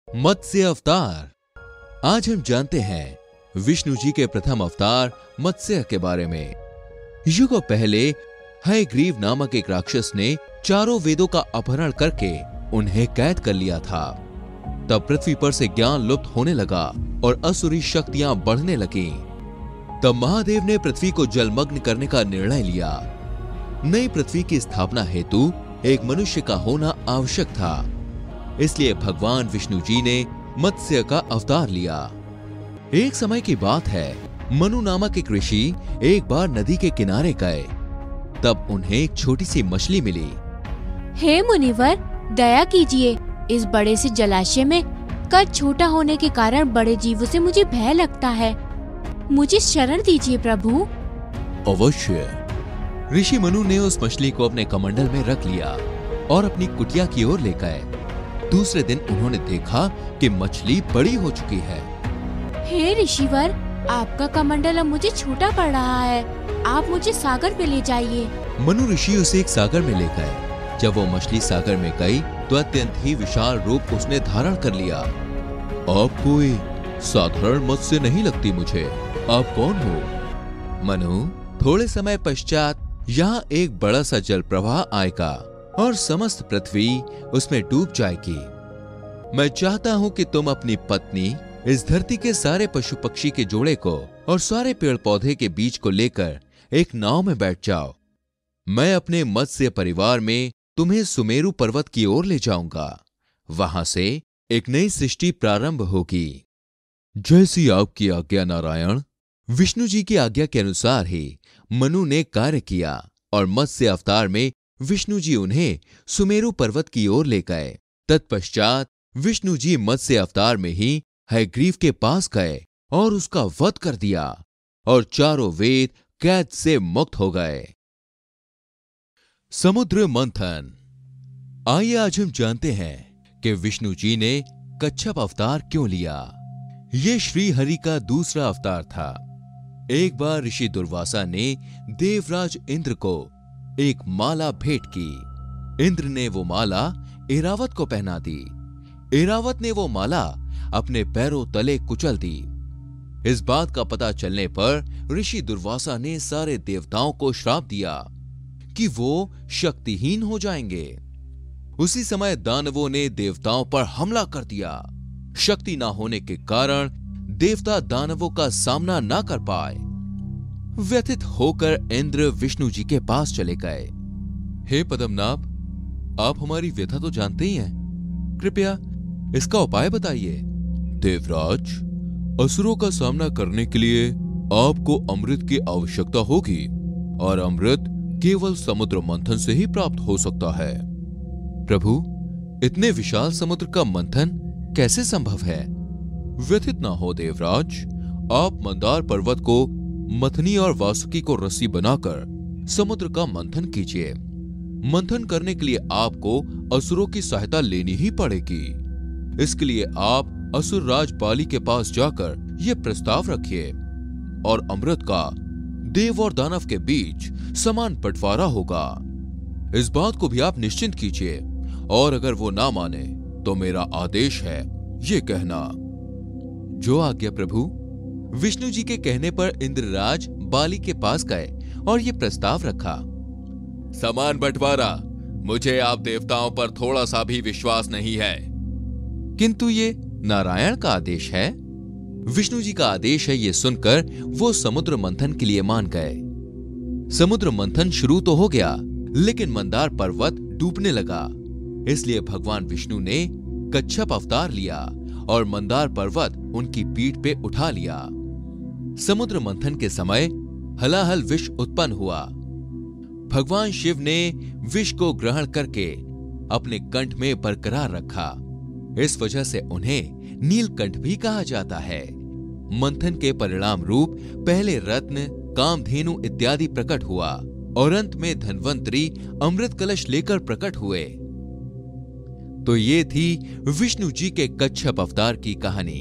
मत्स्य अवतार। आज हम जानते हैं विष्णु जी के प्रथम अवतार मत्स्य के बारे में। युगों पहले हयग्रीव नामक एक राक्षस ने चारों वेदों का अपहरण करके उन्हें कैद कर लिया था। तब पृथ्वी पर से ज्ञान लुप्त होने लगा और असुरी शक्तियां बढ़ने लगीं। तब महादेव ने पृथ्वी को जलमग्न करने का निर्णय लिया। नई पृथ्वी की स्थापना हेतु एक मनुष्य का होना आवश्यक था। इसलिए भगवान विष्णु जी ने मत्स्य का अवतार लिया। एक समय की बात है, मनु नामक एक ऋषि एक बार नदी के किनारे गए। तब उन्हें एक छोटी सी मछली मिली। हे मुनिवर, दया कीजिए, इस बड़े से जलाशय में कद छोटा होने के कारण बड़े जीवों से मुझे भय लगता है। मुझे शरण दीजिए प्रभु। अवश्य। ऋषि मनु ने उस मछली को अपने कमंडल में रख लिया और अपनी कुटिया की ओर ले गए। दूसरे दिन उन्होंने देखा कि मछली बड़ी हो चुकी है। हे ऋषिवर, आपका कमंडल अब मुझे छोटा पड़ रहा है। आप मुझे सागर में ले जाइए। मनु ऋषि उसे एक सागर में ले गए। जब वो मछली सागर में गई तो अत्यंत ही विशाल रूप उसने धारण कर लिया। आप कोई साधारण मत्स्य नहीं लगती मुझे। आप कौन हो? मनु, थोड़े समय पश्चात यहाँ एक बड़ा सा जल प्रवाह आएगा और समस्त पृथ्वी उसमें डूब जाएगी। मैं चाहता हूँ कि तुम अपनी पत्नी, इस धरती के सारे पशु पक्षी के जोड़े को और सारे पेड़ पौधे के बीज को लेकर एक नाव में बैठ जाओ। मैं अपने मत्स्य परिवार में तुम्हें सुमेरु पर्वत की ओर ले जाऊंगा। वहां से एक नई सृष्टि प्रारंभ होगी। जैसी आपकी आज्ञा नारायण। विष्णु जी की आज्ञा के अनुसार ही मनु ने कार्य किया और मत्स्य अवतार में विष्णु जी उन्हें सुमेरु पर्वत की ओर ले गए। तत्पश्चात विष्णु जी मत्स्य अवतार में ही हयग्रीव के पास गए और उसका वध कर दिया और चारों वेद कैद से मुक्त हो गए। समुद्र मंथन। आइए आज हम जानते हैं कि विष्णु जी ने कच्छप अवतार क्यों लिया। ये श्री हरि का दूसरा अवतार था। एक बार ऋषि दुर्वासा ने देवराज इंद्र को एक माला भेंट की। इंद्र ने वो माला ऐरावत को पहना दी। ऐरावत ने वो माला अपने पैरों तले कुचल दी। इस बात का पता चलने पर ऋषि दुर्वासा ने सारे देवताओं को श्राप दिया कि वो शक्तिहीन हो जाएंगे। उसी समय दानवों ने देवताओं पर हमला कर दिया। शक्ति ना होने के कारण देवता दानवों का सामना ना कर पाए। व्यथित होकर इंद्र विष्णु जी के पास चले गए। हे पद्मनाभ, आप हमारी व्यथा तो जानते ही हैं, कृपया इसका उपाय बताइए। देवराज, असुरों का सामना करने के लिए आपको अमृत की आवश्यकता होगी और अमृत केवल समुद्र मंथन से ही प्राप्त हो सकता है। प्रभु, इतने विशाल समुद्र का मंथन कैसे संभव है? व्यथित ना हो देवराज, आप मंदार पर्वत को मथनी और वासुकी को रस्सी बनाकर समुद्र का मंथन कीजिए। मंथन करने के लिए आपको असुरों की सहायता लेनी ही पड़ेगी। इसके लिए आप असुर राज बाली के पास जाकर यह प्रस्ताव रखिए और अमृत का देव और दानव के बीच समान बंटवारा होगा। इस बात को भी आप निश्चिंत कीजिए और अगर वो ना माने तो मेरा आदेश है ये कहना। जो आज्ञा प्रभु। विष्णु जी के कहने पर इंद्रराज बाली के पास गए और ये प्रस्ताव रखा। समान बंटवारा, मुझे आप देवताओं पर थोड़ा सा भी विश्वास नहीं है। किंतु ये नारायण का आदेश है। विष्णु जी का आदेश है, ये सुनकर वो समुद्र मंथन के लिए मान गए। समुद्र मंथन शुरू तो हो गया, लेकिन मंदार पर्वत डूबने लगा। इसलिए भगवान विष्णु ने कच्छप अवतार लिया और मंदार पर्वत उनकी पीठ पे उठा लिया। समुद्र मंथन के समय हलाहल विष उत्पन्न हुआ। भगवान शिव ने विष को ग्रहण करके अपने कंठ में बरकरार रखा। इस वजह से उन्हें नीलकंठ भी कहा जाता है। मंथन के परिणाम रूप पहले रत्न, कामधेनु इत्यादि प्रकट हुआ और अंत में धन्वंतरी अमृत कलश लेकर प्रकट हुए। तो ये थी विष्णु जी के कच्छप अवतार की कहानी।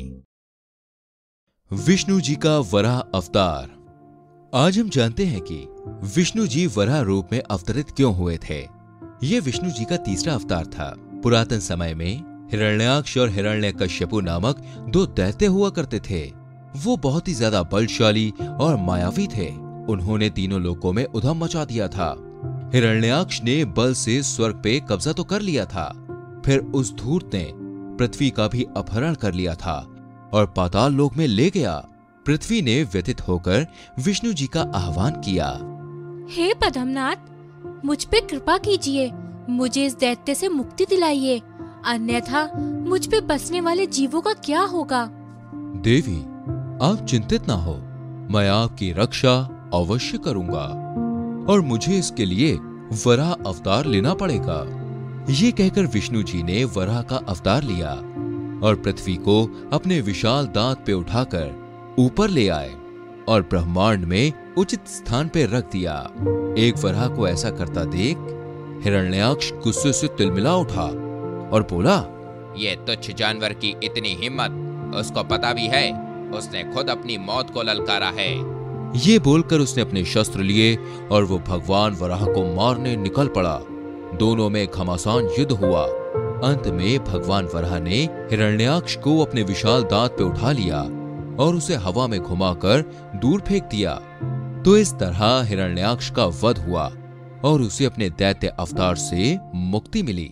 विष्णु जी का वराह अवतार। आज हम जानते हैं कि विष्णु जी वराह रूप में अवतरित क्यों हुए थे। यह विष्णु जी का तीसरा अवतार था। पुरातन समय में हिरण्याक्ष और हिरण्यकश्यपु नामक दो दैत्य हुआ करते थे। वो बहुत ही ज्यादा बलशाली और मायावी थे। उन्होंने तीनों लोकों में उधम मचा दिया था। हिरण्याक्ष ने बल से स्वर्ग पे कब्जा तो कर लिया था, फिर उस धूर्त ने पृथ्वी का भी अपहरण कर लिया था और पाताल लोक में ले गया। पृथ्वी ने व्यथित होकर विष्णु जी का आह्वान किया। हे पद्मनाथ, मुझ पे कृपा कीजिए, मुझे इस दैत्य से मुक्ति दिलाइए, अन्यथा मुझ पे बसने वाले जीवों का क्या होगा। देवी, आप चिंतित ना हो, मैं आपकी रक्षा अवश्य करूंगा और मुझे इसके लिए वराह अवतार लेना पड़ेगा। ये कहकर विष्णु जी ने वराह का अवतार लिया और पृथ्वी को अपने विशाल दांत पे उठाकर ऊपर ले आए और ब्रह्मांड में उचित स्थान पे रख दिया। एक वराह को ऐसा करता देख हिरण्याक्ष गुस्से से तिलमिला उठा और बोला, ये तुच्छ जानवर की इतनी हिम्मत, उसको पता भी है उसने खुद अपनी मौत को ललकारा है। ये बोलकर उसने अपने शस्त्र लिए और वो भगवान वराह को मारने निकल पड़ा। दोनों में घमासान युद्ध हुआ। अंत में भगवान वराह ने हिरण्याक्ष को अपने विशाल दांत पे उठा लिया और उसे हवा में घुमाकर दूर फेंक दिया। तो इस तरह हिरण्याक्ष का वध हुआ और उसे अपने दैत्य अवतार से मुक्ति मिली।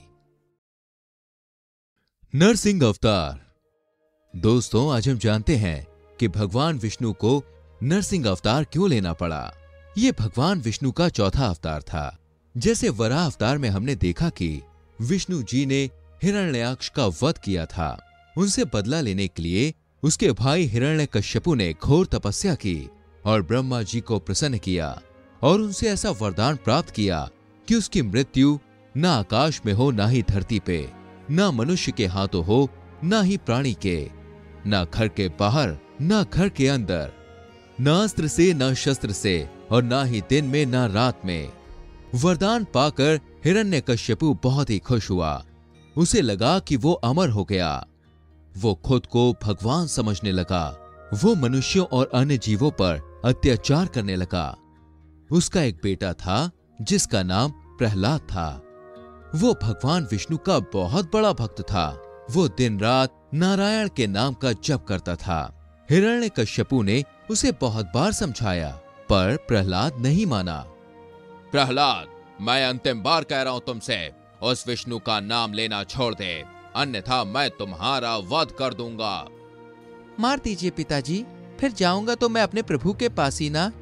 नरसिंह अवतार। दोस्तों, आज हम जानते हैं कि भगवान विष्णु को नरसिंह अवतार क्यों लेना पड़ा। ये भगवान विष्णु का चौथा अवतार था। जैसे वराह अवतार में हमने देखा कि विष्णु जी ने हिरण्याक्ष का वध किया था, उनसे बदला लेने के लिए उसके भाई हिरण्यकश्यपु ने घोर तपस्या की और ब्रह्मा जी को प्रसन्न किया और उनसे ऐसा वरदान प्राप्त किया कि उसकी मृत्यु न आकाश में हो, ना ही धरती पे, न मनुष्य के हाथों हो, न ही प्राणी के, न घर के बाहर, न घर के अंदर, न अस्त्र से, न शस्त्र से और न ही दिन में, न रात में। वरदान पाकर हिरण्यकश्यपु बहुत ही खुश हुआ। उसे लगा कि वो अमर हो गया। वो खुद को भगवान समझने लगा। वो मनुष्यों और अन्य जीवों पर अत्याचार करने लगा। उसका एक बेटा था जिसका नाम प्रहलाद था। वो भगवान विष्णु का बहुत बड़ा भक्त था। वो दिन रात नारायण के नाम का जप करता था। हिरण्यकश्यपु ने उसे बहुत बार समझाया, पर प्रहलाद नहीं माना। प्रहलाद, मैं अंतिम बार कह रहा हूं तुमसे, उस विष्णु का नाम लेना छोड़ दे, अन्यथा मैं तुम्हारा वध कर दूंगा। मार दीजिए पिताजी, फिर जाऊंगा तो मैं अपने प्रभु के पास ही ना।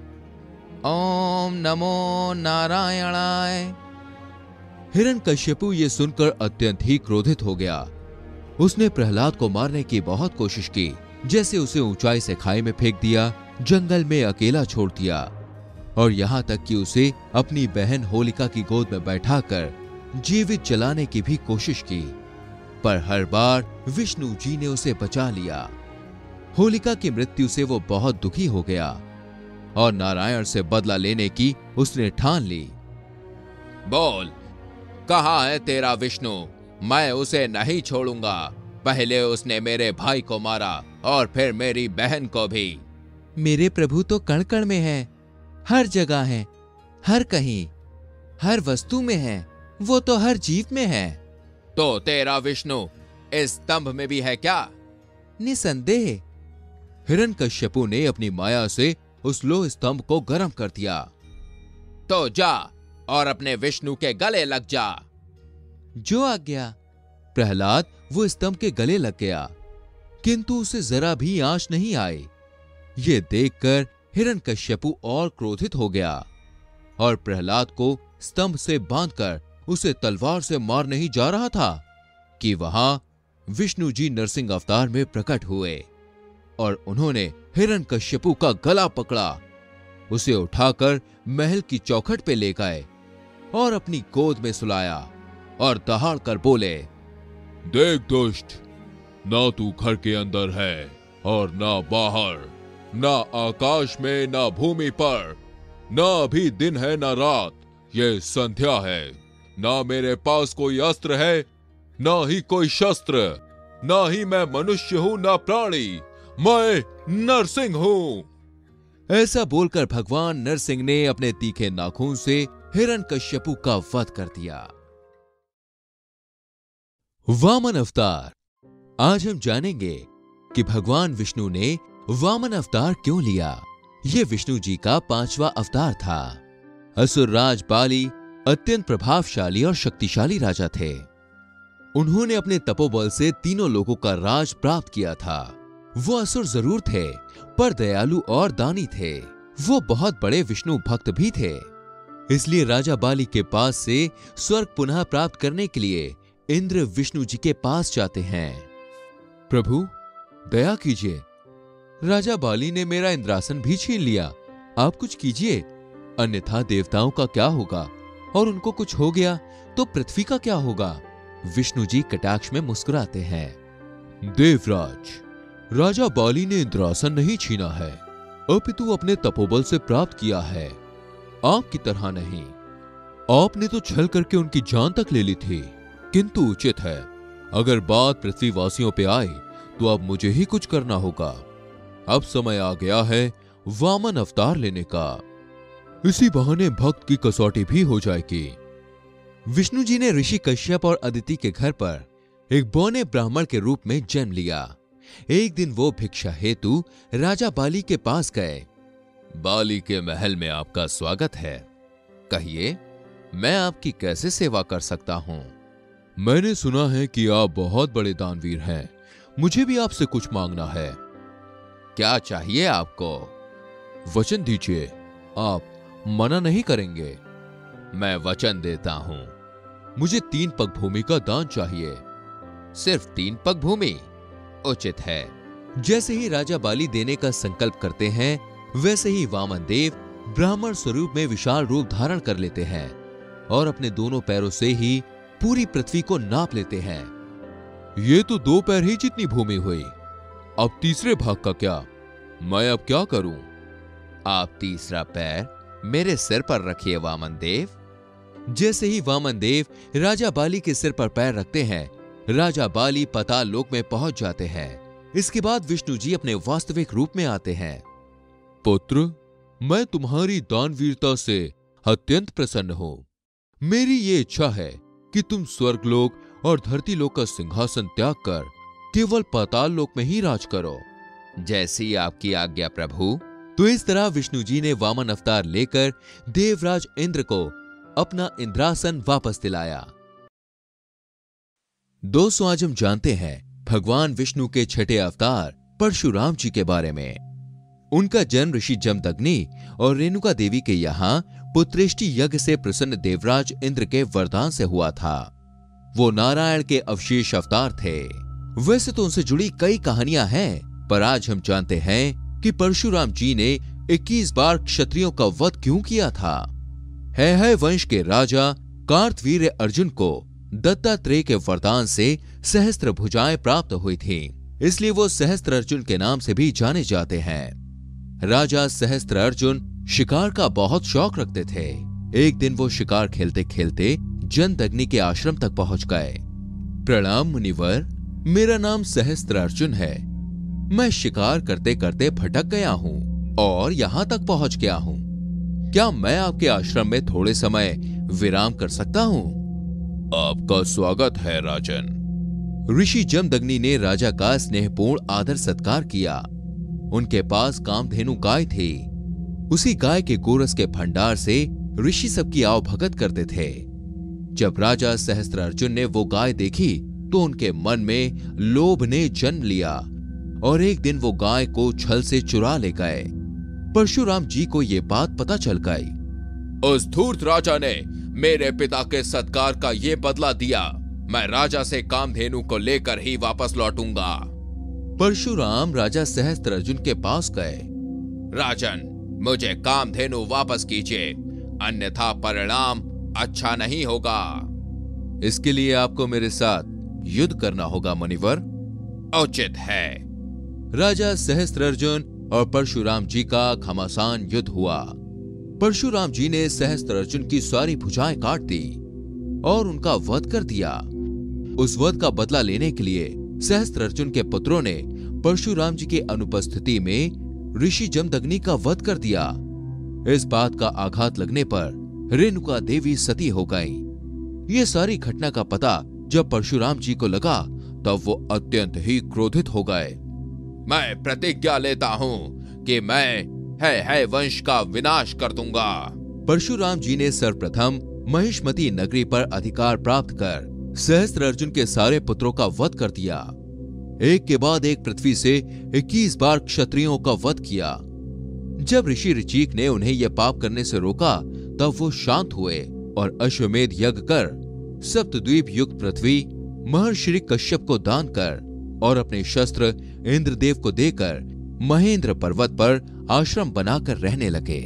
ओम नमो नारायणाय। हिरण्यकश्यपु ये सुनकर अत्यंत ही क्रोधित हो गया। उसने प्रहलाद को मारने की बहुत कोशिश की, जैसे उसे ऊंचाई से खाई में फेंक दिया, जंगल में अकेला छोड़ दिया और यहां तक कि उसे अपनी बहन होलिका की गोद में बैठाकर जीवित जलाने की भी कोशिश की, पर हर बार विष्णु जी ने उसे बचा लिया। होलिका की मृत्यु से वो बहुत दुखी हो गया और नारायण से बदला लेने की उसने ठान ली। बोल, कहाँ है तेरा विष्णु? मैं उसे नहीं छोड़ूंगा। पहले उसने मेरे भाई को मारा और फिर मेरी बहन को भी। मेरे प्रभु तो कण कण में है, हर जगह है, हर कहीं, हर वस्तु में है। वो तो हर जीव में है। तो तेरा विष्णु इस स्तंभ में भी है क्या? निसंदेह। हिरण्यकश्यपु ने अपनी माया से उस लोह स्तंभ को गर्म कर दिया। तो जा और अपने विष्णु के गले लग जा। जो आज्ञा। प्रहलाद वो स्तंभ के गले लग गया, किंतु उसे जरा भी आंच नहीं आई। ये देखकर हिरण्यकश्यपु और क्रोधित हो गया और प्रहलाद को स्तंभ से बांधकर उसे तलवार से मारने ही जा रहा था कि वहां विष्णु जी नरसिंह अवतार में प्रकट हुए और उन्होंने हिरण्यकश्यपु का गला पकड़ा, उसे उठाकर महल की चौखट पे ले गए और अपनी गोद में सुलाया और दहाड़ कर बोले, देख दुष्ट, ना तू घर के अंदर है और ना बाहर, ना आकाश में ना भूमि पर, ना अभी दिन है ना रात, ये संध्या है। ना मेरे पास कोई अस्त्र है, ना ही कोई शस्त्र, ना ही मैं मनुष्य हूं ना प्राणी, मैं नरसिंह हूं। ऐसा बोलकर भगवान नरसिंह ने अपने तीखे नाखून से हिरण्यकश्यपु का वध कर दिया। वामन अवतार। आज हम जानेंगे कि भगवान विष्णु ने वामन अवतार क्यों लिया। यह विष्णु जी का 5वां अवतार था। असुरराज बाली अत्यंत प्रभावशाली और शक्तिशाली राजा थे। उन्होंने अपने तपोबल से तीनों लोगों का राज प्राप्त किया था। वो असुर जरूर थे, पर दयालु और दानी थे। वो बहुत बड़े विष्णु भक्त भी थे। इसलिए राजा बाली के पास से स्वर्ग पुनः प्राप्त करने के लिए इंद्र विष्णु जी के पास जाते हैं। प्रभु, दया कीजिए, राजा बाली ने मेरा इंद्रासन भी छीन लिया। आप कुछ कीजिए, अन्यथा देवताओं का क्या होगा, और उनको कुछ हो गया तो पृथ्वी का क्या होगा। विष्णु जी कटाक्ष में मुस्कुराते हैं। देवराज, राजा बाली ने इंद्रासन नहीं छीना है, अपितु अपने तपोबल से प्राप्त किया है। आपकी तरह नहीं। आपने तो छल करके उनकी जान तक ले ली थी। किंतु उचित है, अगर बात पृथ्वीवासियों पे आए तो अब मुझे ही कुछ करना होगा। अब समय आ गया है वामन अवतार लेने का। इसी बहाने भक्त की कसौटी भी हो जाएगी। विष्णु जी ने ऋषि कश्यप और अदिति के घर पर एक बौने ब्राह्मण के रूप में जन्म लिया। एक दिन वो भिक्षा हेतु राजा बाली के पास गए। बाली के महल में आपका स्वागत है। कहिए, मैं आपकी कैसे सेवा कर सकता हूं? मैंने सुना है कि आप बहुत बड़े दानवीर हैं। मुझे भी आपसे कुछ मांगना है। क्या चाहिए आपको? वचन दीजिए, आप मना नहीं करेंगे। मैं वचन देता हूं। मुझे 3 पग भूमि का दान चाहिए। सिर्फ 3 पग भूमि? उचित है। जैसे ही राजा बाली देने का संकल्प करते हैं, वैसे ही वामन देव ब्राह्मण स्वरूप में विशाल रूप धारण कर लेते हैं और अपने दोनों पैरों से ही पूरी पृथ्वी को नाप लेते हैं। ये तो 2 पैर ही जितनी भूमि हुई। अब तीसरे भाग का क्या? मैं अब क्या करूं? आप तीसरा पैर मेरे सिर पर रखिए वामन देव। जैसे ही वामन देव राजा बाली के सिर पर पैर रखते हैं, राजा बाली पाताल लोक में पहुंच जाते हैं। इसके बाद विष्णु जी अपने वास्तविक रूप में आते हैं। पुत्र, मैं तुम्हारी दानवीरता से अत्यंत प्रसन्न हूं। मेरी ये इच्छा है कि तुम स्वर्गलोक और धरती लोक का सिंहासन त्याग कर केवल पाताल लोक में ही राज करो। जैसी आपकी आज्ञा प्रभु। तो इस तरह विष्णु जी ने वामन अवतार लेकर देवराज इंद्र को अपना इंद्रासन वापस दिलाया। दोस्तों, आज हम जानते हैं भगवान विष्णु के छठे अवतार परशुराम जी के बारे में। उनका जन्म ऋषि जमदग्नि और रेणुका देवी के यहाँ पुत्रेष्टि यज्ञ से प्रसन्न देवराज इंद्र के वरदान से हुआ था। वो नारायण के अवशेष अवतार थे। वैसे तो उनसे जुड़ी कई कहानियां हैं, पर आज हम जानते हैं कि परशुराम जी ने 21 बार क्षत्रियों का वध क्यों किया था। है वंश के राजा कार्तवीर्य अर्जुन को दत्तात्रेय के वरदान से सहस्त्र भुजाएं प्राप्त हुई थीं, इसलिए वो सहस्त्र अर्जुन के नाम से भी जाने जाते हैं। राजा सहस्त्र अर्जुन शिकार का बहुत शौक रखते थे। एक दिन वो शिकार खेलते खेलते जमदग्नि के आश्रम तक पहुंच गए। प्रणाम मुनिवर, मेरा नाम सहस्त्र अर्जुन है। मैं शिकार करते करते भटक गया हूँ और यहाँ तक पहुंच गया हूँ। क्या मैं आपके आश्रम में थोड़े समय विराम कर सकता हूँ? आपका स्वागत है राजन। ऋषि जमदग्नि ने राजा का स्नेहपूर्ण आदर सत्कार किया। उनके पास कामधेनु गाय थी। उसी गाय के गोरस के भंडार से ऋषि सबकी आवभगत करते थे। जब राजा सहस्त्र अर्जुन ने वो गाय देखी तो उनके मन में लोभ ने जन्म लिया और एक दिन वो गाय को छल से चुरा ले गए। परशुराम जी को ये बात पता चल गई। उस धूर्त राजा ने मेरे पिता के सत्कार का ये बदला दिया। मैं राजा से कामधेनु को लेकर ही वापस लौटूंगा। परशुराम राजा सहस्त्र अर्जुन के पास गए। राजन, मुझे कामधेनु वापस कीजिए, अन्यथा परिणाम अच्छा नहीं होगा। इसके लिए आपको मेरे साथ युद्ध करना होगा मुनिवर। उचित है। राजा सहस्त्र अर्जुन और परशुराम जी का घमासान युद्ध हुआ। परशुराम जी ने सहस्त्र अर्जुन की सारी भुजाएं काट दी और उनका वध कर दिया। उस वध का बदला लेने के लिए सहस्त्र अर्जुन के पुत्रों ने परशुराम जी के अनुपस्थिति में ऋषि जमदग्नि का वध कर दिया। इस बात का आघात लगने पर रेणुका देवी सती हो गईं। ये सारी घटना का पता जब परशुराम जी को लगा तब वो अत्यंत ही क्रोधित हो गए। मैं प्रतिज्ञा लेता हूँ कि मैं है वंश का विनाश कर दूंगा। परशुराम जी ने सर्वप्रथम महिष्मती नगरी पर अधिकार प्राप्त कर सहस्त्र अर्जुन के सारे पुत्रों का वध कर दिया। एक के बाद एक पृथ्वी से 21 बार क्षत्रियों का वध किया। जब ऋषि ऋचिक ने उन्हें यह पाप करने से रोका तब वो शांत हुए और अश्वमेध यज्ञ कर सप्तद्वीप युक्त पृथ्वी महर्षि कश्यप को दान कर और अपने शस्त्र इंद्रदेव को देकर महेंद्र पर्वत पर आश्रम बनाकर रहने लगे।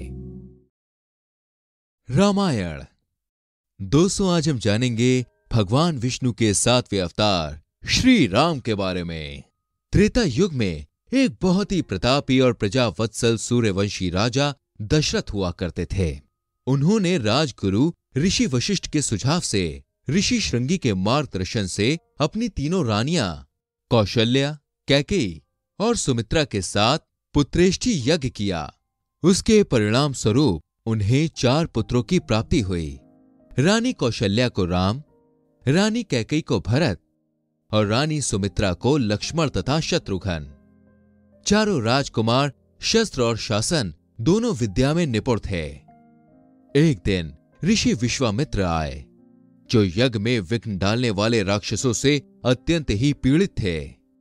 रामायण। दोस्तों, आज हम जानेंगे भगवान विष्णु के 7वें अवतार श्री राम के बारे में। त्रेता युग में एक बहुत ही प्रतापी और प्रजावत्सल सूर्यवंशी राजा दशरथ हुआ करते थे। उन्होंने राजगुरु ऋषि वशिष्ठ के सुझाव से, ऋषि श्रृंगी के मार्गदर्शन से अपनी तीनों रानियां कौशल्या, कैकेयी और सुमित्रा के साथ पुत्रेष्टि यज्ञ किया। उसके परिणाम स्वरूप उन्हें 4 पुत्रों की प्राप्ति हुई। रानी कौशल्या को राम, रानी कैकेयी को भरत और रानी सुमित्रा को लक्ष्मण तथा शत्रुघ्न। चारों राजकुमार शस्त्र और शासन दोनों विद्या में निपुण थे। एक दिन ऋषि विश्वामित्र आए, जो यज्ञ में विघ्न डालने वाले राक्षसों से अत्यंत ही पीड़ित थे।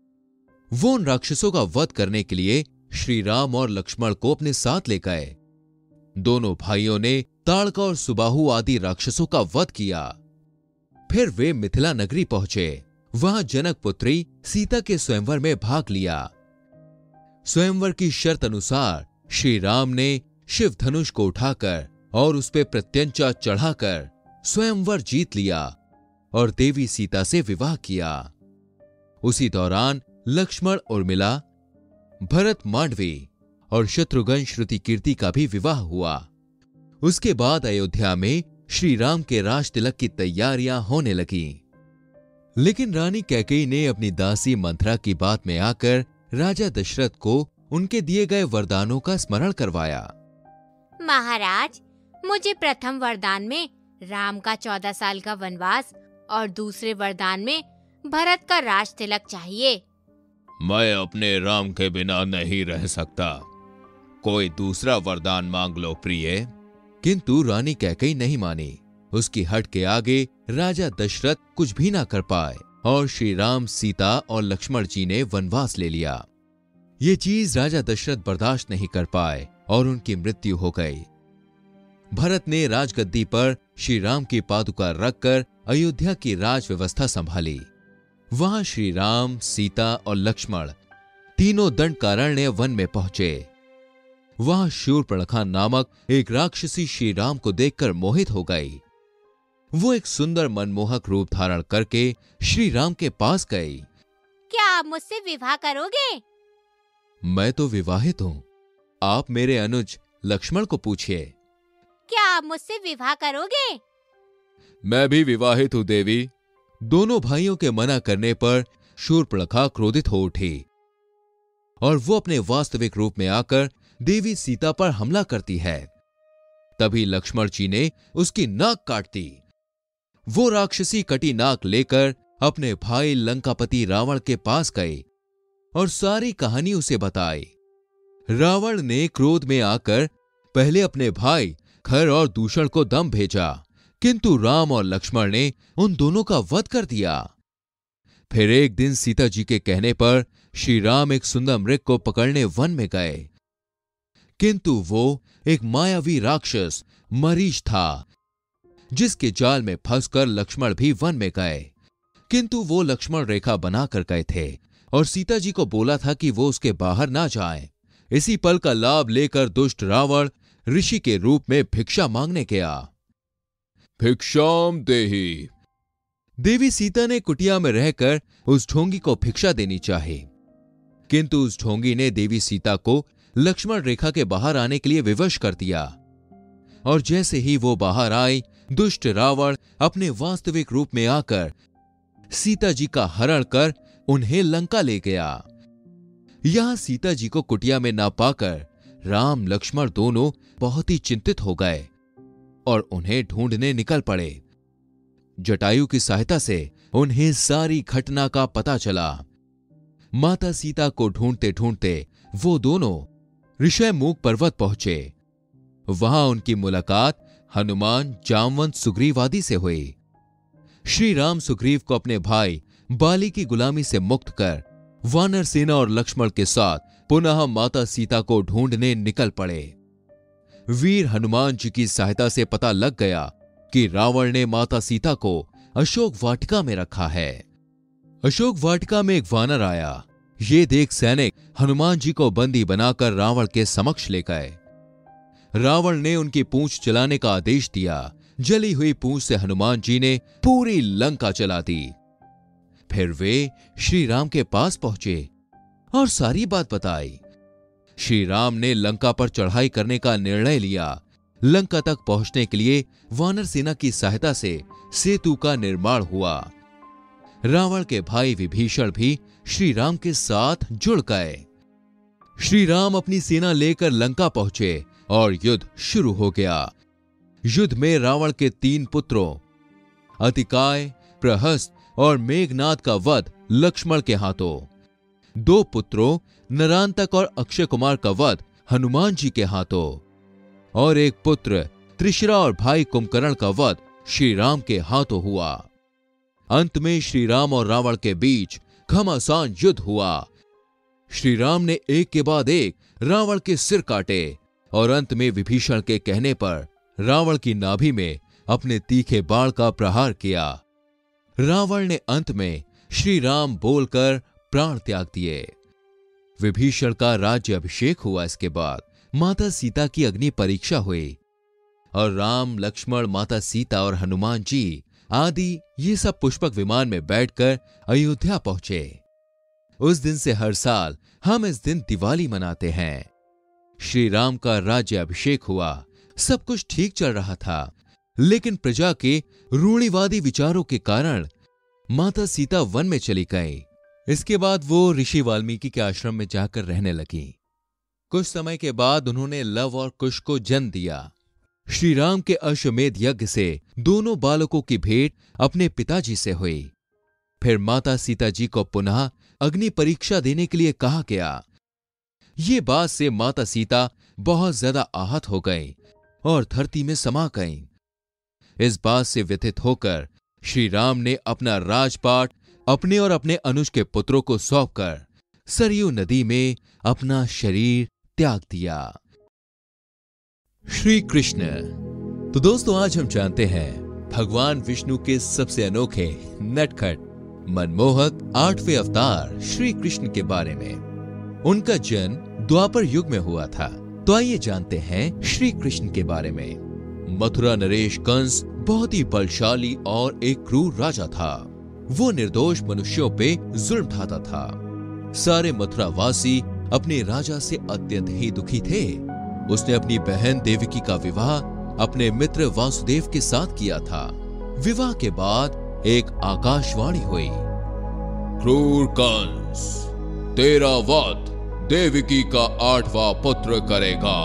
वो उन राक्षसों का वध करने के लिए श्री राम और लक्ष्मण को अपने साथ ले गए। दोनों भाइयों ने ताड़का और सुबाहु आदि राक्षसों का वध किया। फिर वे मिथिला नगरी पहुंचे। वहां जनक पुत्री सीता के स्वयंवर में भाग लिया। स्वयंवर की शर्त अनुसार श्री राम ने शिव धनुष को उठाकर और उस पे प्रत्यंचा चढ़ाकर स्वयंवर जीत लिया और देवी सीता से विवाह किया। उसी दौरान लक्ष्मण उर्मिला, भरत मांडवी और शत्रुघ्न श्रुति कीर्ति का भी विवाह हुआ। उसके बाद अयोध्या में श्री राम के राज तिलक की तैयारियां होने लगीं। लेकिन रानी कैकेयी ने अपनी दासी मंथरा की बात में आकर राजा दशरथ को उनके दिए गए वरदानों का स्मरण करवाया। महाराज, मुझे प्रथम वरदान में राम का 14 साल का वनवास और दूसरे वरदान में भरत का राज तिलक चाहिए। मैं अपने राम के बिना नहीं रह सकता। कोई दूसरा वरदान मांग लो प्रिय। किंतु रानी कैकेयी नहीं मानी। उसकी हट के आगे राजा दशरथ कुछ भी ना कर पाए और श्री राम, सीता और लक्ष्मण जी ने वनवास ले लिया। ये चीज राजा दशरथ बर्दाश्त नहीं कर पाए और उनकी मृत्यु हो गई। भरत ने राजगद्दी पर श्री राम की पादुका रखकर अयोध्या की राज व्यवस्था संभाली। वहां श्री राम, सीता और लक्ष्मण तीनों दंडकारण्य वन में पहुंचे। वहां शूर्पणखा नामक एक राक्षसी श्री राम को देखकर मोहित हो गई। वो एक सुंदर मनमोहक रूप धारण करके श्री राम के पास गई। क्या आप मुझसे विवाह करोगे? मैं तो विवाहित हूँ। आप मेरे अनुज लक्ष्मण को पूछिए। क्या आप मुझसे विवाह करोगे? मैं भी विवाहित हूँ देवी। दोनों भाइयों के मना करने पर शूर्पणखा क्रोधित हो उठी और वो अपने वास्तविक रूप में आकर देवी सीता पर हमला करती है। तभी लक्ष्मण जी ने उसकी नाक काट दी। वो राक्षसी कटी नाक लेकर अपने भाई लंकापति रावण के पास गई और सारी कहानी उसे बताई। रावण ने क्रोध में आकर पहले अपने भाई खर और दूषण को दम भेजा, किंतु राम और लक्ष्मण ने उन दोनों का वध कर दिया। फिर एक दिन सीता जी के कहने पर श्री राम एक सुंदर मृग को पकड़ने वन में गए, किंतु वो एक मायावी राक्षस मरीच था, जिसके जाल में फंसकर लक्ष्मण भी वन में गए। किंतु वो लक्ष्मण रेखा बनाकर गए थे और सीता जी को बोला था कि वो उसके बाहर ना जाएं। इसी पल का लाभ लेकर दुष्ट रावण ऋषि के रूप में भिक्षा मांगने गया। भिक्षाम देहि। देवी सीता ने कुटिया में रहकर उस ढोंगी को भिक्षा देनी चाही, किंतु उस ढोंगी ने देवी सीता को लक्ष्मण रेखा के बाहर आने के लिए विवश कर दिया और जैसे ही वो बाहर आई, दुष्ट रावण अपने वास्तविक रूप में आकर सीता जी का हरण कर उन्हें लंका ले गया। यहां सीता जी को कुटिया में ना पाकर राम लक्ष्मण दोनों बहुत ही चिंतित हो गए और उन्हें ढूंढने निकल पड़े। जटायु की सहायता से उन्हें सारी घटना का पता चला। माता सीता को ढूंढते ढूंढते वो दोनों ऋषयमूक पर्वत पहुंचे। वहां उनकी मुलाकात हनुमान, जामवंत, सुग्रीव आदि से हुई। श्री राम सुग्रीव को अपने भाई बाली की गुलामी से मुक्त कर वानर सेना और लक्ष्मण के साथ पुनः माता सीता को ढूंढने निकल पड़े। वीर हनुमान जी की सहायता से पता लग गया कि रावण ने माता सीता को अशोक वाटिका में रखा है। अशोक वाटिका में एक वानर आया। ये देख सैनिक हनुमान जी को बंदी बनाकर रावण के समक्ष ले गए। रावण ने उनकी पूंछ जलाने का आदेश दिया। जली हुई पूंछ से हनुमान जी ने पूरी लंका जला दी। फिर वे श्री राम के पास पहुंचे और सारी बात बताई। श्री राम ने लंका पर चढ़ाई करने का निर्णय लिया। लंका तक पहुंचने के लिए वानर सेना की सहायता से सेतु का निर्माण हुआ। रावण के भाई विभीषण भी श्री राम के साथ जुड़ गए। श्री राम अपनी सेना लेकर लंका पहुंचे और युद्ध शुरू हो गया। युद्ध में रावण के 3 पुत्रों अतिकाय, प्रहस्त और मेघनाद का वध लक्ष्मण के हाथों, 2 पुत्रों नरांतक और अक्षय कुमार का वध हनुमान जी के हाथों और 1 पुत्र त्रिशरा और भाई कुंभकर्ण का वध श्री राम के हाथों हुआ। अंत में श्री राम और रावण के बीच घमासान युद्ध हुआ। श्री राम ने एक के बाद एक रावण के सिर काटे और अंत में विभीषण के कहने पर रावण की नाभि में अपने तीखे बाण का प्रहार किया। रावण ने अंत में श्री राम बोलकर प्राण त्याग दिए। विभीषण का राज्य अभिषेक हुआ। इसके बाद माता सीता की अग्नि परीक्षा हुई और राम, लक्ष्मण, माता सीता और हनुमान जी आदि ये सब पुष्पक विमान में बैठकर अयोध्या पहुंचे। उस दिन से हर साल हम इस दिन दिवाली मनाते हैं। श्री राम का राज्य अभिषेक हुआ। सब कुछ ठीक चल रहा था, लेकिन प्रजा के रूढ़िवादी विचारों के कारण माता सीता वन में चली गई। इसके बाद वो ऋषि वाल्मीकि के आश्रम में जाकर रहने लगी। कुछ समय के बाद उन्होंने लव और कुश को जन्म दिया। श्री राम के अश्वमेध यज्ञ से दोनों बालकों की भेंट अपने पिताजी से हुई। फिर माता सीता जी को पुनः अग्नि परीक्षा देने के लिए कहा गया। ये बात से माता सीता बहुत ज्यादा आहत हो गईं और धरती में समा गईं। इस बात से व्यथित होकर श्री राम ने अपना राजपाट अपने और अपने अनुज के पुत्रों को सौंपकर सरयू नदी में अपना शरीर त्याग दिया। श्री कृष्ण। तो दोस्तों, आज हम जानते हैं भगवान विष्णु के सबसे अनोखे, नटखट, मनमोहक 8वें अवतार श्री कृष्ण के बारे में। उनका जन्म द्वापर युग में हुआ था। तो आइए जानते हैं श्री कृष्ण के बारे में। मथुरा नरेश कंस बहुत ही बलशाली और एक क्रूर राजा था। वो निर्दोष मनुष्यों पे जुल्म ढाता था। सारे मथुरावासी अपने राजा से अत्यंत ही दुखी थे। उसने अपनी बहन देवकी का विवाह अपने मित्र वासुदेव के साथ किया था। विवाह के बाद एक आकाशवाणी हुई। क्रूर कंस, तेरा वध देवकी का 8वां पुत्र करेगा।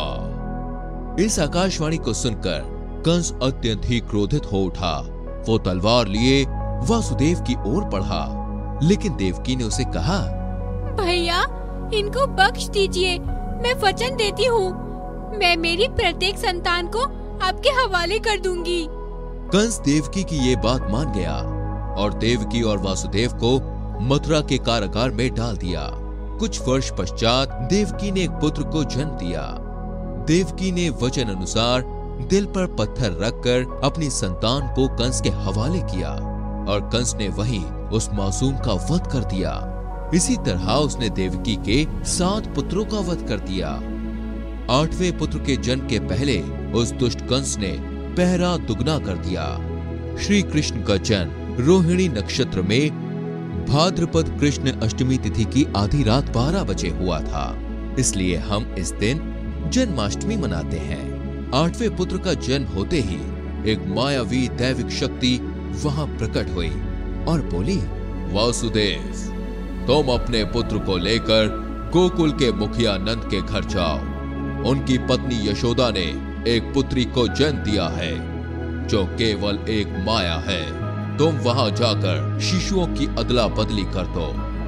इस आकाशवाणी को सुनकर कंस अत्यंत ही क्रोधित हो उठा। वो तलवार लिए वासुदेव की ओर बढ़ा, लेकिन देवकी ने उसे कहा, भैया इनको बख्श दीजिए, मैं वचन देती हूँ, मैं मेरी प्रत्येक संतान को आपके हवाले कर दूंगी। कंस देवकी की ये बात मान गया और देवकी और वासुदेव को मथुरा के कारागार में डाल दिया। कुछ वर्ष पश्चात देवकी ने एक पुत्र को जन्म दिया। देवकी ने वचन अनुसार दिल पर पत्थर रखकर अपनी संतान को कंस के हवाले किया और कंस ने वहीं उस मासूम का वध कर दिया। इसी तरह उसने देवकी के 7 पुत्रों का वध कर दिया। 8वें पुत्र के जन्म के पहले उस दुष्ट कंस ने पहरा दुगना कर दिया। श्री कृष्ण का जन्म रोहिणी नक्षत्र में भाद्रपद कृष्ण अष्टमी तिथि की आधी रात 12 बजे हुआ था। इसलिए हम इस दिन जन्माष्टमी मनाते हैं। 8वें पुत्र का जन्म होते ही एक मायावी दैविक शक्ति वहां प्रकट हुई और बोली, वासुदेव, तुम अपने पुत्र को लेकर गोकुल के मुखिया नंद के घर जाओ। उनकी पत्नी यशोदा ने एक पुत्री को जन्म दिया है जो केवल एक माया है। तुम वहां जाकर शिशुओं की अदला बदली कर दो।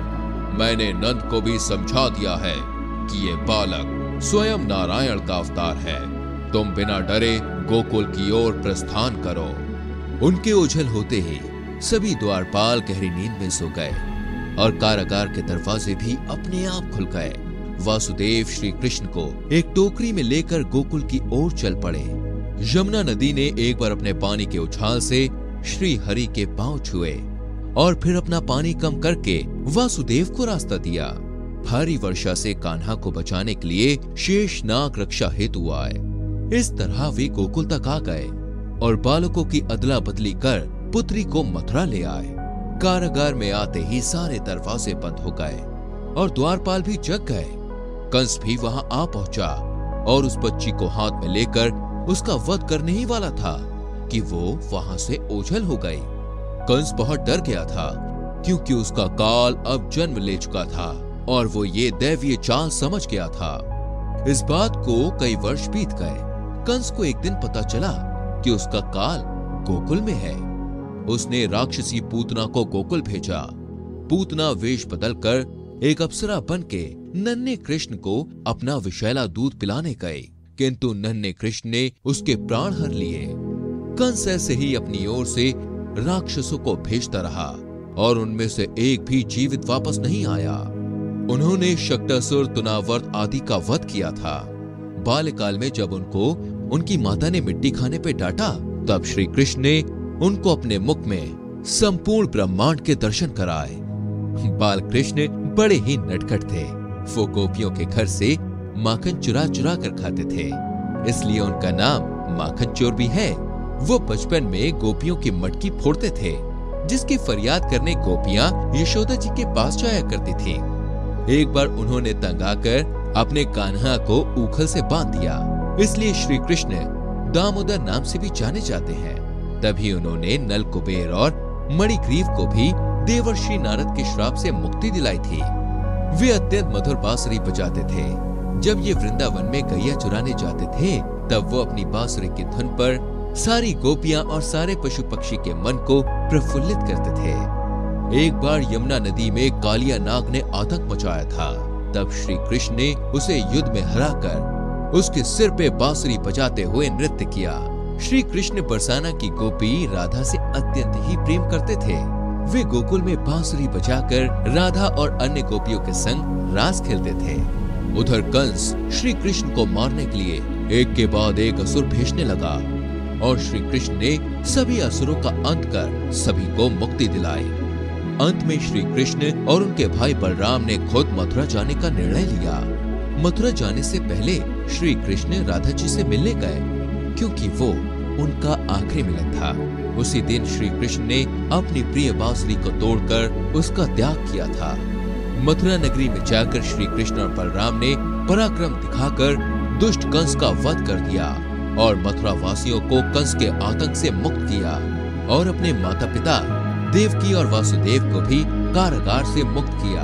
मैंने नंद को भी समझा दिया है कि ये बालक स्वयं नारायण का अवतार है। तुम बिना डरे गोकुल की ओर प्रस्थान करो। उनके ओझल होते ही सभी द्वारपाल गहरी नींद में सो गए और कारागार के दरवाजे भी अपने आप खुल गए। वासुदेव श्री कृष्ण को एक टोकरी में लेकर गोकुल की ओर चल पड़े। यमुना नदी ने एक बार अपने पानी के उछाल से श्री हरि के पांव छुए और फिर अपना पानी कम करके वासुदेव को रास्ता दिया। भारी वर्षा से कान्हा को बचाने के लिए शेषनाग रक्षा हेतु आए। इस तरह वे गोकुल तक आ गए और बालकों की अदला बदली कर पुत्री को मथुरा ले आए। कारागार में आते ही सारे दरवाजे बंद हो गए और द्वारपाल भी जग गए। कंस भी वहां आ पहुंचा और उस बच्ची को हाथ में लेकर उसका वध करने ही वाला था कि वो वहां से ओझल हो गई। कंस बहुत डर गया था क्योंकि उसका काल अब जन्म ले चुका था और वो ये दैवीय चाल समझ गया था। इस बात को कई वर्ष बीत गए। कंस को एक दिन पता चला कि उसका काल गोकुल में है। उसने राक्षसी पूतना को गोकुल भेजा। पूतना वेश बदलकर एक अप्सरा बनके नन्हे कृष्ण को अपना विषैला दूध पिलाने गए, किंतु नन्हे कृष्ण ने उसके प्राण हर लिए। कंस ऐसे ही अपनी ओर से राक्षसों को भेजता रहा और उनमें से एक भी जीवित वापस नहीं आया। उन्होंने शक्टासुर, तुनावर्त आदि का वध किया था। बाल्यकाल में जब उनको उनकी माता ने मिट्टी खाने पे डांटा, तब श्री कृष्ण ने उनको अपने मुख में संपूर्ण ब्रह्मांड के दर्शन कराए। बाल कृष्ण बड़े ही नटखट थे। वो गोपियों के घर से माखन चुरा चुरा कर खाते थे, इसलिए उनका नाम माखन चोर भी है। वो बचपन में गोपियों की मटकी फोड़ते थे, जिसकी फरियाद करने गोपियां यशोदा जी के पास जाया करती थी। एक बार उन्होंने तंग आकर अपने कान्हा को ऊखल से बांध दिया, इसलिए श्री कृष्ण दामोदर नाम से भी जाने जाते हैं। तभी उन्होंने नल कुबेर और मणिग्रीव को भी देवर्षि नारद के श्राप से मुक्ति दिलाई थी। वे अत्यंत मधुर बांसुरी बजाते थे। जब ये वृंदावन में गैया चुराने जाते थे, तब वो अपनी बांसुरी की धुन पर सारी गोपियां और सारे पशु पक्षी के मन को प्रफुल्लित करते थे। एक बार यमुना नदी में कालिया नाग ने आतंक मचाया था। तब श्री कृष्ण ने उसे युद्ध में हराकर उसके सिर पे बांसुरी बजाते हुए नृत्य किया। श्री कृष्ण बरसाना की गोपी राधा से अत्यंत ही प्रेम करते थे। वे गोकुल में बांसुरी बजाकर राधा और अन्य गोपियों के संग रास खेलते थे। उधर कंस श्री कृष्ण को मारने के लिए एक के बाद एक असुर भेजने लगा और श्री कृष्ण ने सभी असुरों का अंत कर सभी को मुक्ति दिलाई। अंत में श्री कृष्ण और उनके भाई बलराम ने खुद मथुरा जाने का निर्णय लिया। मथुरा जाने से पहले श्री कृष्ण राधा जी से मिलने गए, क्योंकि वो उनका आखिरी मिलन था। उसी दिन श्री कृष्ण ने अपनी प्रिय बांसुरी को तोड़कर उसका त्याग किया था। मथुरा नगरी में जाकर श्री कृष्ण और बलराम ने पराक्रम दिखाकर दुष्ट कंस का वध कर दिया और मथुरा वासियों को कंस के आतंक से मुक्त किया और अपने माता पिता देवकी और वासुदेव को भी कारागार से मुक्त किया।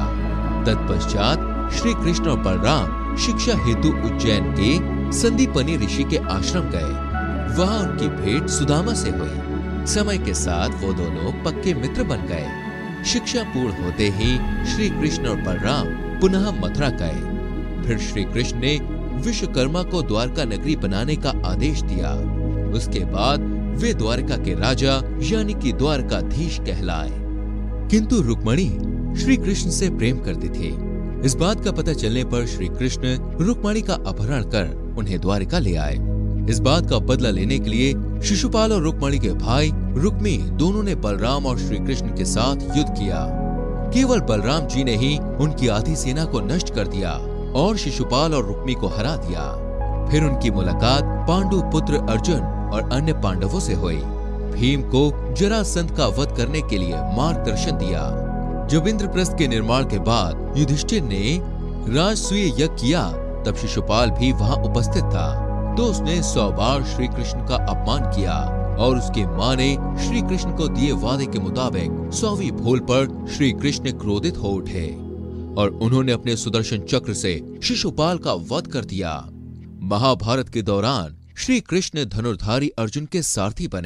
तत्पश्चात श्री कृष्ण और बलराम शिक्षा हेतु उज्जैन के संदीपनी ऋषि के आश्रम गए। वहां उनकी भेंट सुदामा से हुई। समय के साथ वो दोनों पक्के मित्र बन गए। शिक्षा पूर्ण होते ही श्री कृष्ण और बलराम पुनः मथुरा गए। फिर श्री कृष्ण ने विश्वकर्मा को द्वारका नगरी बनाने का आदेश दिया। उसके बाद वे द्वारका के राजा यानी कि द्वारकाधीश कहलाए। किंतु रुक्मणी श्री कृष्ण से प्रेम करती थी। इस बात का पता चलने पर श्री कृष्ण रुक्मणी का अपहरण कर उन्हें द्वारका ले आए। इस बात का बदला लेने के लिए शिशुपाल और रुक्मणी के भाई रुक्मी दोनों ने बलराम और श्री कृष्ण के साथ युद्ध किया। केवल बलराम जी ने ही उनकी आधी सेना को नष्ट कर दिया और शिशुपाल और रुक्मी को हरा दिया। फिर उनकी मुलाकात पांडु पुत्र अर्जुन और अन्य पांडवों से हुई। भीम को जरासंध का वध करने के लिए मार्गदर्शन दिया। जब इंद्रप्रस्थ के निर्माण के बाद युधिष्ठिर ने राजसूय यज्ञ किया, तब शिशुपाल भी वहां उपस्थित था, तो उसने 100 बार श्री कृष्ण का अपमान किया और उसकी मां ने श्री कृष्ण को दिए वादे के मुताबिक 100वीं भूल पर श्री कृष्ण क्रोधित हो उठे और उन्होंने अपने सुदर्शन चक्र से शिशुपाल का वध कर दिया। महाभारत के दौरान श्री कृष्ण धनुर्धारी अर्जुन के सारथी बने।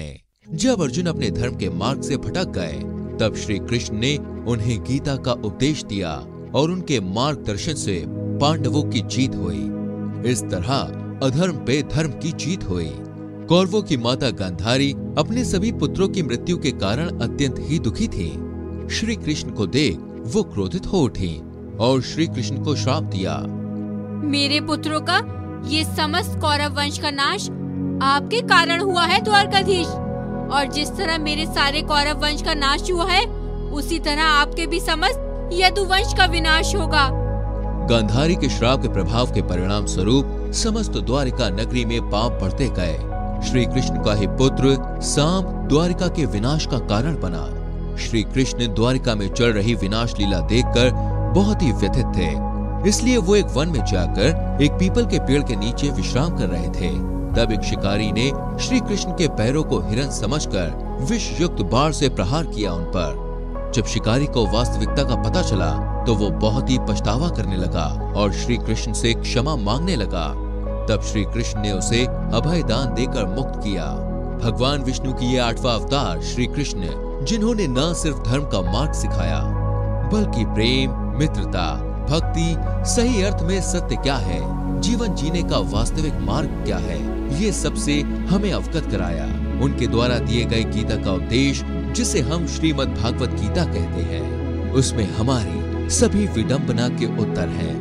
जब अर्जुन अपने धर्म के मार्ग से भटक गए, तब श्री कृष्ण ने उन्हें गीता का उपदेश दिया और उनके मार्गदर्शन से पांडवों की जीत हुई। इस तरह अधर्म पे धर्म की जीत हुई। कौरवों की माता गांधारी अपने सभी पुत्रों की मृत्यु के कारण अत्यंत ही दुखी थी। श्री कृष्ण को देख वो क्रोधित हो उठी और श्री कृष्ण को श्राप दिया। मेरे पुत्रों का ये समस्त कौरव वंश का नाश आपके कारण हुआ है द्वारकाधीश, और जिस तरह मेरे सारे कौरव वंश का नाश हुआ है, उसी तरह आपके भी समस्त यदुवंश का विनाश होगा। गांधारी के श्राप के प्रभाव के परिणाम स्वरूप समस्त द्वारिका नगरी में पाप बढ़ते गए। श्री कृष्ण का ही पुत्र सांब द्वारिका के विनाश का कारण बना। श्री कृष्ण द्वारिका में चल रही विनाश लीला देखकर बहुत ही व्यथित थे, इसलिए वो एक वन में जाकर एक पीपल के पेड़ के नीचे विश्राम कर रहे थे। तब एक शिकारी ने श्री कृष्ण के पैरों को हिरन समझकर विष युक्त बाण से प्रहार किया उन पर। जब शिकारी को वास्तविकता का पता चला तो वो बहुत ही पछतावा करने लगा और श्री कृष्ण से क्षमा मांगने लगा। तब श्री कृष्ण ने उसे अभय दान देकर मुक्त किया। भगवान विष्णु की ये 8वां अवतार श्री कृष्ण, जिन्होंने न सिर्फ धर्म का मार्ग सिखाया, बल्कि प्रेम, मित्रता, भक्ति, सही अर्थ में सत्य क्या है, जीवन जीने का वास्तविक मार्ग क्या है, ये सबसे हमें अवगत कराया। उनके द्वारा दिए गए गीता का उपदेश, जिसे हम श्रीमद् भागवत गीता कहते हैं, उसमें हमारी सभी विडंबना के उत्तर हैं।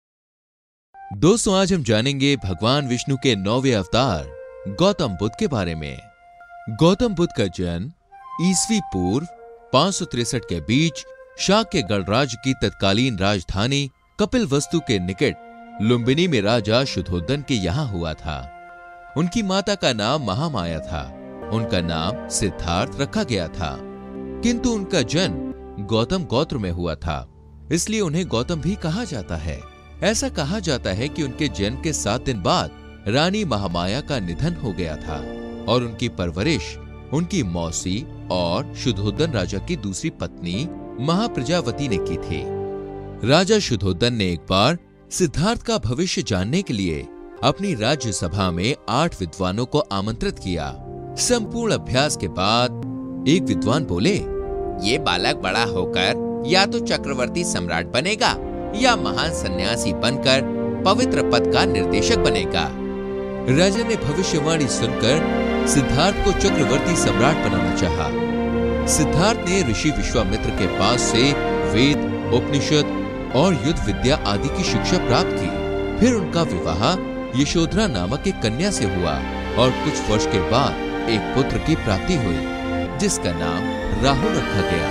दोस्तों, आज हम जानेंगे भगवान विष्णु के 9वें अवतार गौतम बुद्ध के बारे में। गौतम बुद्ध का जन्म ईसवी पूर्व 563 के बीच शाक्य गणराज्य की तत्कालीन राजधानी कपिलवस्तु के निकट लुम्बिनी में राजा शुद्धोदन के यहाँ हुआ था। उनकी माता का नाम महामाया था। उनका नाम सिद्धार्थ रखा गया था, किंतु उनका जन्म गौतम गोत्र में हुआ था, इसलिए उन्हें गौतम भी कहा जाता है। ऐसा कहा जाता है कि उनके जन्म के 7 दिन बाद रानी महामाया का निधन हो गया था और उनकी परवरिश उनकी मौसी और शुद्धोदन राजा की दूसरी पत्नी महाप्रजावती ने की थी। राजा शुद्धोदन ने एक बार सिद्धार्थ का भविष्य जानने के लिए अपनी राज्य सभा में 8 विद्वानों को आमंत्रित किया। संपूर्ण अभ्यास के बाद एक विद्वान बोले, ये बालक बड़ा होकर या तो चक्रवर्ती सम्राट बनेगा या महान सन्यासी बनकर पवित्र पद का निर्देशक बनेगा। राजा ने भविष्यवाणी सुनकर सिद्धार्थ को चक्रवर्ती सम्राट बनाना चाहा। सिद्धार्थ ने ऋषि विश्वामित्र के पास से वेद, उपनिषद और युद्ध विद्या आदि की शिक्षा प्राप्त की। फिर उनका विवाह यशोधरा नामक एक कन्या से हुआ और कुछ वर्ष के बाद एक पुत्र की प्राप्ति हुई, जिसका नाम राहुल रखा गया।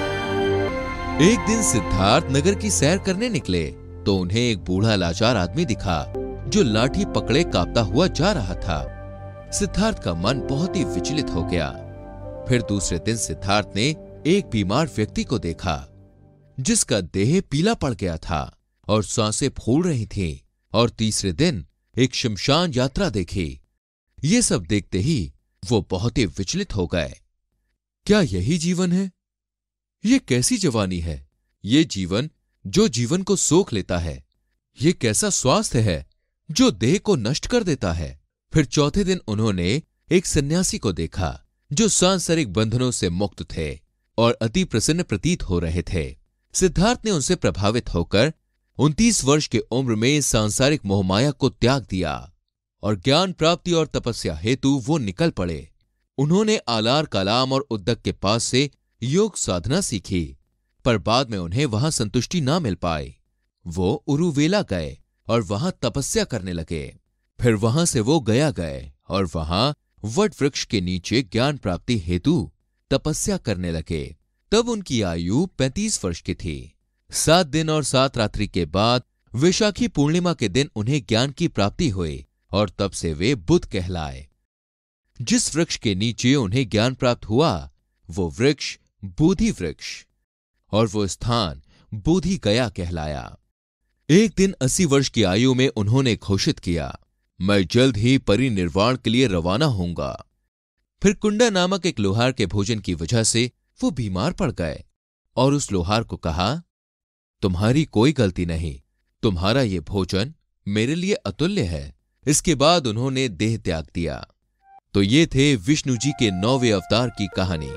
एक दिन सिद्धार्थ नगर की सैर करने निकले तो उन्हें एक बूढ़ा लाचार आदमी दिखा जो लाठी पकड़े कांपता हुआ जा रहा था। सिद्धार्थ का मन बहुत ही विचलित हो गया। फिर दूसरे दिन सिद्धार्थ ने एक बीमार व्यक्ति को देखा जिसका देह पीला पड़ गया था और सांसें फूल रही थीं, और तीसरे दिन एक शमशान यात्रा देखी। ये सब देखते ही वो बहुत ही विचलित हो गए। क्या यही जीवन है? ये कैसी जवानी है? ये जीवन जो जीवन को सोख लेता है। ये कैसा स्वास्थ्य है जो देह को नष्ट कर देता है। फिर चौथे दिन उन्होंने एक सन्यासी को देखा जो सांसारिक बंधनों से मुक्त थे और अति प्रसन्न प्रतीत हो रहे थे। सिद्धार्थ ने उनसे प्रभावित होकर 29 वर्ष की उम्र में सांसारिक मोहमाया को त्याग दिया और ज्ञान प्राप्ति और तपस्या हेतु वो निकल पड़े। उन्होंने आलार कलाम और उद्दक के पास से योग साधना सीखी, पर बाद में उन्हें वहां संतुष्टि ना मिल पाई। वो उरुवेला गए और वहां तपस्या करने लगे। फिर वहां से वो गया गए और वहां वट वृक्ष के नीचे ज्ञान प्राप्ति हेतु तपस्या करने लगे। तब उनकी आयु 35 वर्ष की थी। 7 दिन और 7 रात्रि के बाद वैशाखी पूर्णिमा के दिन उन्हें ज्ञान की प्राप्ति हुई और तब से वे बुद्ध कहलाए। जिस वृक्ष के नीचे उन्हें ज्ञान प्राप्त हुआ वो वृक्ष बोधि वृक्ष और वो स्थान बोधि गया कहलाया। एक दिन 80 वर्ष की आयु में उन्होंने घोषित किया, मैं जल्द ही परिनिर्वाण के लिए रवाना होऊंगा। फिर कुंडा नामक एक लोहार के भोजन की वजह से वो बीमार पड़ गए और उस लोहार को कहा, तुम्हारी कोई गलती नहीं, तुम्हारा ये भोजन मेरे लिए अतुल्य है। इसके बाद उन्होंने देह त्याग दिया। तो ये थे विष्णु जी के 9वें अवतार की कहानी।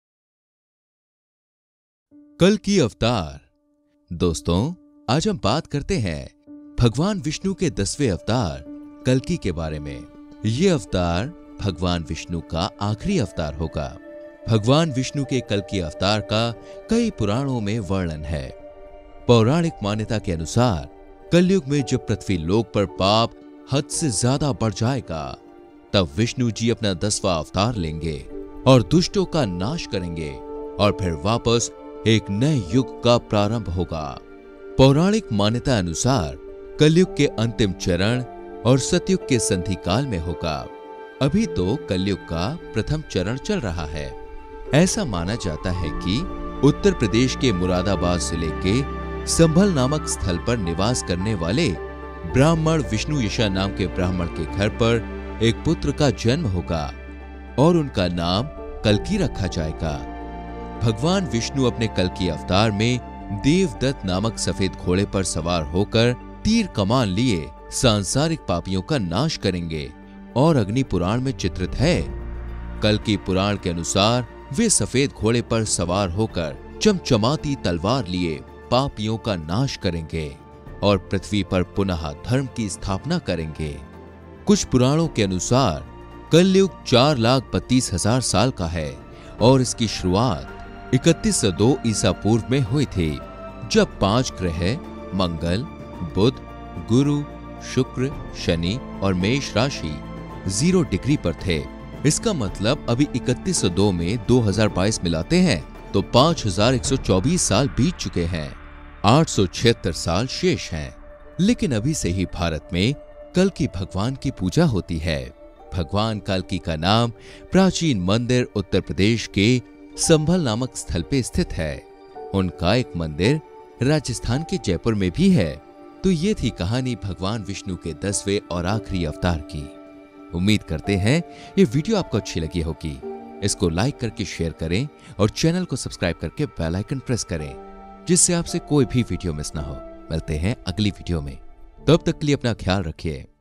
कल्कि अवतार। दोस्तों, आज हम बात करते हैं भगवान विष्णु के 10वें अवतार कल्कि के बारे में। ये अवतार भगवान विष्णु का आखिरी अवतार होगा। भगवान विष्णु के कल्कि अवतार का कई पुराणों में वर्णन है। पौराणिक मान्यता के अनुसार कलयुग में जब पृथ्वी लोक पर पाप हद से ज्यादा बढ़ जाएगा, तब विष्णु जी अपना 10वां अवतार लेंगे और दुष्टों का नाश करेंगे और फिर वापस एक नए युग का प्रारंभ होगा। पौराणिक मान्यता अनुसार कलयुग के अंतिम चरण और सतयुग के संधि काल में होगा। अभी तो कलयुग का प्रथम चरण चल रहा है। ऐसा माना जाता है कि उत्तर प्रदेश के मुरादाबाद जिले के संभल नामक स्थल पर निवास करने वाले ब्राह्मण विष्णु यशा नाम के ब्राह्मण के घर पर एक पुत्र का जन्म होगा और उनका नाम कल्कि रखा जाएगा। भगवान विष्णु अपने कल्कि अवतार में देवदत्त नामक सफेद घोड़े पर सवार होकर तीर कमान लिए सांसारिक पापियों का नाश करेंगे और अग्नि पुराण में चित्रित है। कल्कि पुराण के अनुसार वे सफेद घोड़े पर सवार होकर चमचमाती तलवार लिए पापियों का नाश करेंगे और पृथ्वी पर पुनः धर्म की स्थापना करेंगे। कुछ पुराणों के अनुसार कलयुग 4,32,000 साल का है और इसकी शुरुआत 3102 ईसा पूर्व में हुई थी, जब 5 ग्रह मंगल, बुध, गुरु, शुक्र, शनि और मेष राशि 0 डिग्री पर थे। इसका मतलब अभी 3102 में 2022 मिलाते हैं तो 5124 साल बीत चुके हैं। 876 साल शेष हैं। लेकिन अभी से ही भारत में कल्कि भगवान की पूजा होती है। भगवान कल्कि का नाम प्राचीन मंदिर उत्तर प्रदेश के संभल नामक स्थल पे स्थित है। उनका एक मंदिर राजस्थान के जयपुर में भी है। तो ये थी कहानी भगवान विष्णु के 10वें और आखिरी अवतार की। उम्मीद करते हैं ये वीडियो आपको अच्छी लगी होगी। इसको लाइक करके शेयर करें और चैनल को सब्सक्राइब करके बेल आइकन प्रेस करें, जिससे आपसे कोई भी वीडियो मिस ना हो। मिलते हैं अगली वीडियो में। तब तक के लिए अपना ख्याल रखिए।